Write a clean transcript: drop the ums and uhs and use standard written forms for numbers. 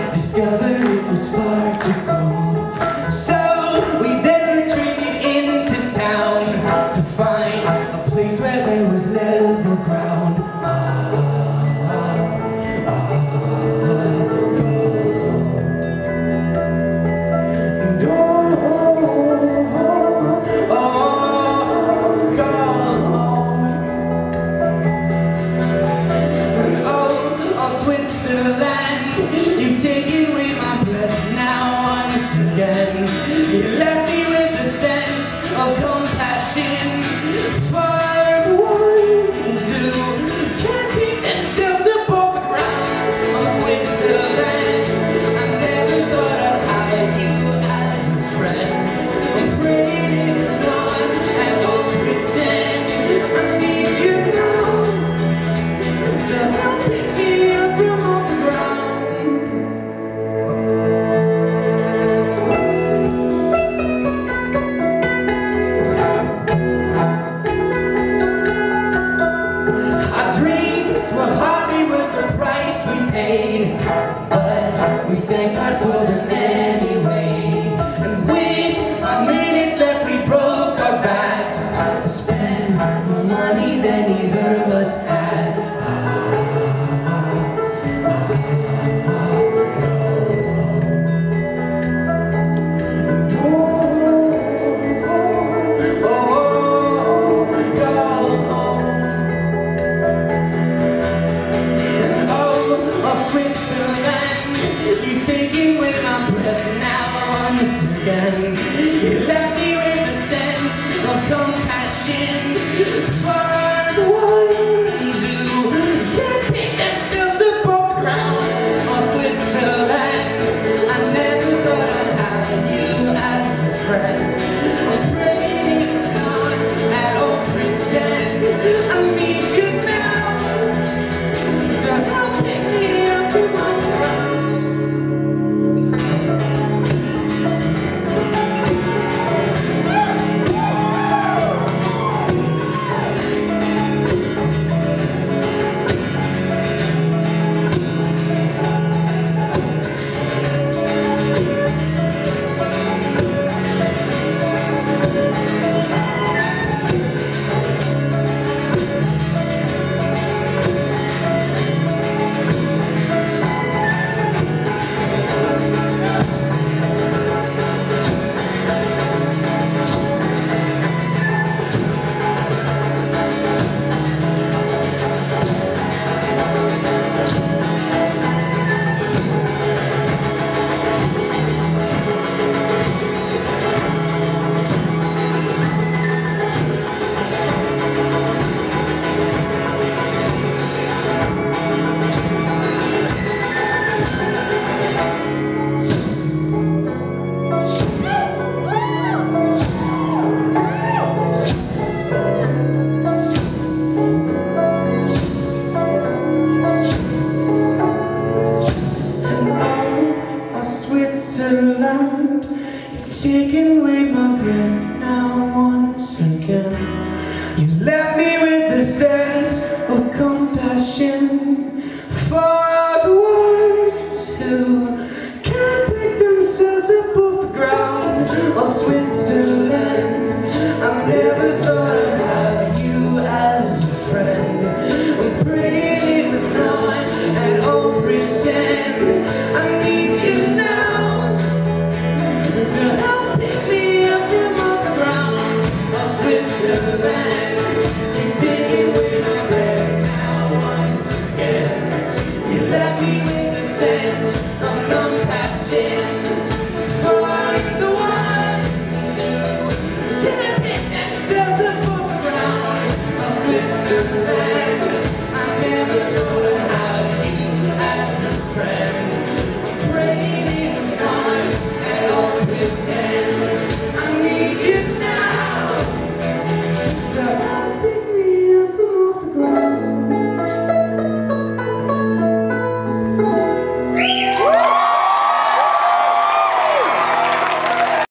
discovered it was far too cold. So we then retreated into town to find a place where there was level ground. Switzerland, you've taken away my breath now once again. You left me with the sense of compassion for the ones who can't keep themselves above the ground. Oh, Switzerland, I never thought I'd have you as a friend. I'm afraid it's gone, and don't pretend I need you now to help pick me up from off the ground. Our dreams were hardly worth the price we paid, but we thank God for them anyway. And with our minutes left, we broke our backs to spend more money than either of us had. You've taken away my breath now once again. You left me with a sense of compassion for the ones who can't pick themselves up off the ground. Oh, Switzerland, I never thought I'd have you as a friend. I'm afraid it's gone, I don't pretend I need you now to help pick me up from off the ground. Switzerland, you've taken away my breath now once again. You left me with a sense of compassion for the ones who